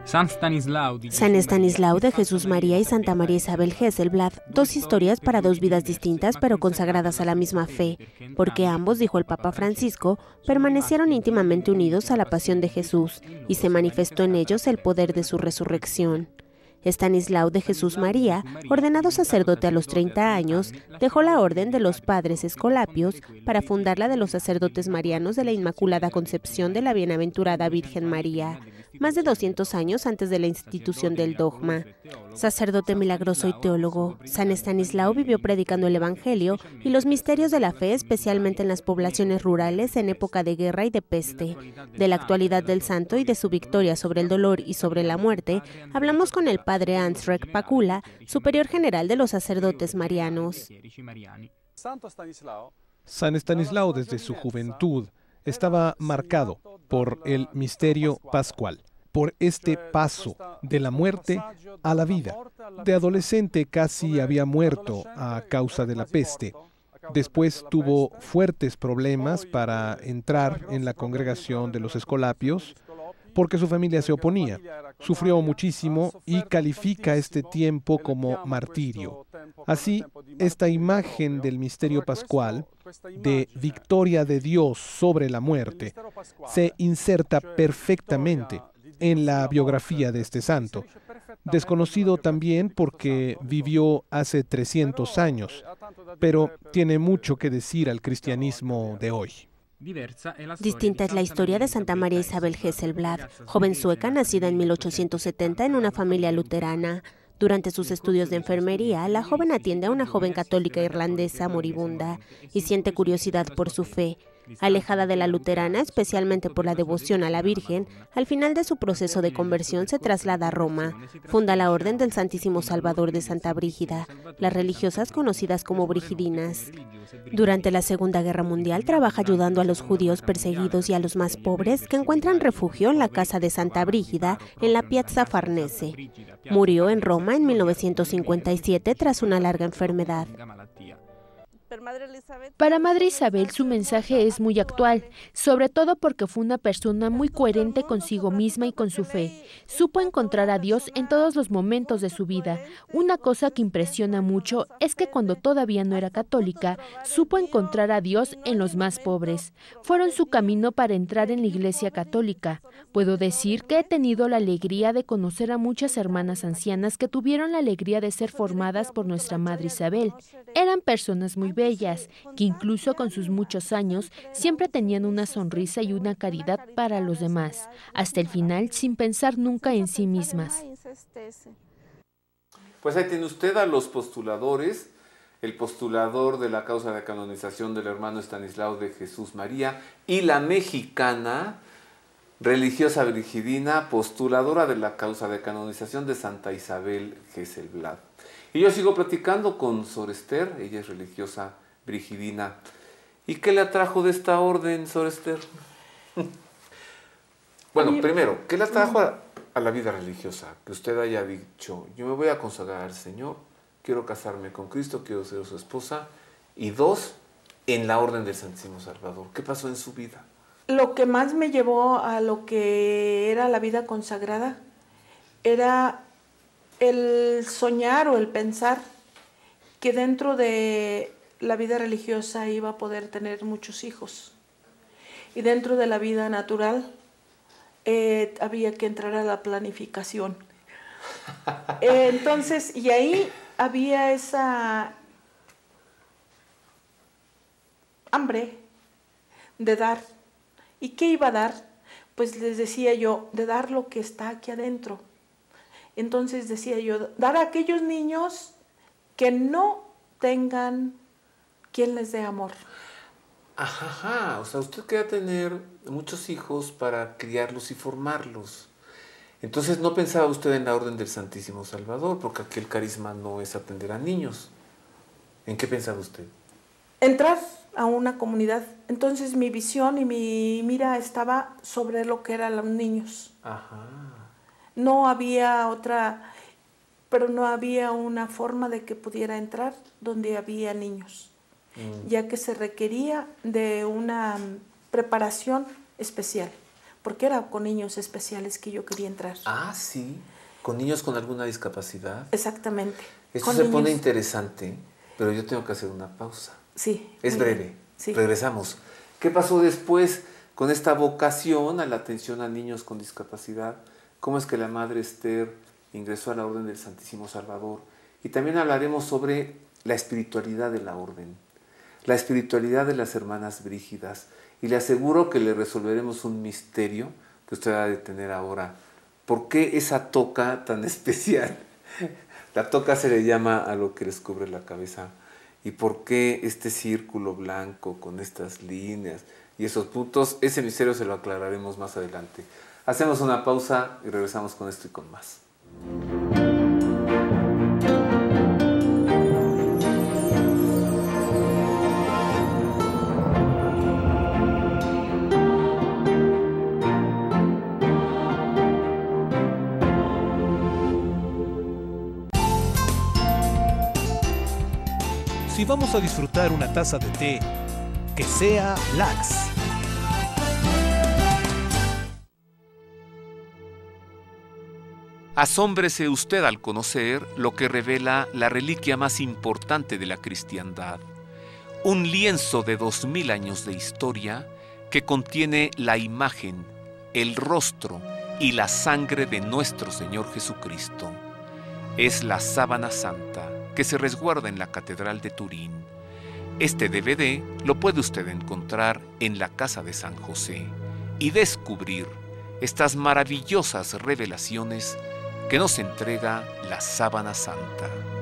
San Estanislao de Jesús María y Santa María Isabel Hesselblad, dos historias para dos vidas distintas pero consagradas a la misma fe, porque ambos, dijo el Papa Francisco, permanecieron íntimamente unidos a la pasión de Jesús y se manifestó en ellos el poder de su resurrección. Estanislao de Jesús María, ordenado sacerdote a los 30 años, dejó la orden de los padres escolapios para fundar la de los sacerdotes marianos de la Inmaculada Concepción de la Bienaventurada Virgen María, más de 200 años antes de la institución del dogma. Sacerdote milagroso y teólogo, San Estanislao vivió predicando el Evangelio y los misterios de la fe, especialmente en las poblaciones rurales en época de guerra y de peste. De la actualidad del santo y de su victoria sobre el dolor y sobre la muerte, hablamos con el padre Ansrek Pakula, superior general de los sacerdotes marianos. San Estanislao desde su juventud estaba marcado por el misterio pascual, por este paso de la muerte a la vida. De adolescente casi había muerto a causa de la peste. Después tuvo fuertes problemas para entrar en la congregación de los escolapios porque su familia se oponía. Sufrió muchísimo y califica este tiempo como martirio. Así, esta imagen del misterio pascual, de victoria de Dios sobre la muerte, se inserta perfectamente en la biografía de este santo, desconocido también porque vivió hace 300 años, pero tiene mucho que decir al cristianismo de hoy. Distinta es la historia de Santa María Isabel Hesselblad, joven sueca nacida en 1870 en una familia luterana. Durante sus estudios de enfermería, la joven atiende a una joven católica irlandesa moribunda y siente curiosidad por su fe. Alejada de la luterana, especialmente por la devoción a la Virgen, al final de su proceso de conversión se traslada a Roma. Funda la Orden del Santísimo Salvador de Santa Brígida, las religiosas conocidas como brigidinas. Durante la Segunda Guerra Mundial trabaja ayudando a los judíos perseguidos y a los más pobres que encuentran refugio en la casa de Santa Brígida en la Piazza Farnese. Murió en Roma en 1957 tras una larga enfermedad. Para Madre Isabel su mensaje es muy actual, sobre todo porque fue una persona muy coherente consigo misma y con su fe. Supo encontrar a Dios en todos los momentos de su vida. Una cosa que impresiona mucho es que cuando todavía no era católica, supo encontrar a Dios en los más pobres. Fueron su camino para entrar en la Iglesia Católica. Puedo decir que he tenido la alegría de conocer a muchas hermanas ancianas que tuvieron la alegría de ser formadas por nuestra Madre Isabel. Eran personas muy bellas, que incluso con sus muchos años siempre tenían una sonrisa y una caridad para los demás, hasta el final sin pensar nunca en sí mismas. Pues ahí tiene usted a los postuladores, el postulador de la causa de canonización del hermano Estanislao de Jesús María y la mexicana religiosa brigidina, postuladora de la causa de canonización de Santa Isabel Hesselblad. Y yo sigo platicando con Sor Esther, ella es religiosa brigidina. ¿Y qué le atrajo de esta orden, Sor Esther? Bueno, primero, ¿qué le atrajo a la vida religiosa? Que usted haya dicho, yo me voy a consagrar al Señor, quiero casarme con Cristo, quiero ser su esposa. Y dos, en la orden del Santísimo Salvador. ¿Qué pasó en su vida? Lo que más me llevó a lo que era la vida consagrada era el soñar o el pensar que dentro de la vida religiosa iba a poder tener muchos hijos. Y dentro de la vida natural había que entrar a la planificación. Entonces, y ahí había esa hambre de dar. ¿Y qué iba a dar? Pues les decía yo, de dar lo que está aquí adentro. Entonces decía yo, dar a aquellos niños que no tengan quien les dé amor. Ajá, o sea, usted quería tener muchos hijos para criarlos y formarlos. Entonces no pensaba usted en la orden del Santísimo Salvador, porque aquí el carisma no es atender a niños. ¿En qué pensaba usted? Entrar a una comunidad. Entonces mi visión y mi mira estaba sobre lo que eran los niños. Ajá. No había otra, pero no había una forma de que pudiera entrar donde había niños, ya que se requería de una preparación especial, porque era con niños especiales que yo quería entrar. Ah, sí, con niños con alguna discapacidad. Exactamente. Esto se pone interesante, pero yo tengo que hacer una pausa. Sí. Es breve. Sí. Regresamos. ¿Qué pasó después con esta vocación a la atención a niños con discapacidad? ¿Cómo es que la Madre Esther ingresó a la Orden del Santísimo Salvador? Y también hablaremos sobre la espiritualidad de la Orden, la espiritualidad de las hermanas Brígidas. Y le aseguro que le resolveremos un misterio que usted va a detener ahora. ¿Por qué esa toca tan especial? La toca se le llama a lo que les cubre la cabeza. ¿Y por qué este círculo blanco con estas líneas y esos puntos? Ese misterio se lo aclararemos más adelante. Hacemos una pausa y regresamos con esto y con más. Si vamos a disfrutar una taza de té, que sea Lax. Asómbrese usted al conocer lo que revela la reliquia más importante de la cristiandad, un lienzo de 2000 años de historia que contiene la imagen, el rostro y la sangre de nuestro Señor Jesucristo. Es la Sábana Santa, que se resguarda en la Catedral de Turín. Este DVD lo puede usted encontrar en la Casa de San José y descubrir estas maravillosas revelaciones que nos entrega la Sábana Santa.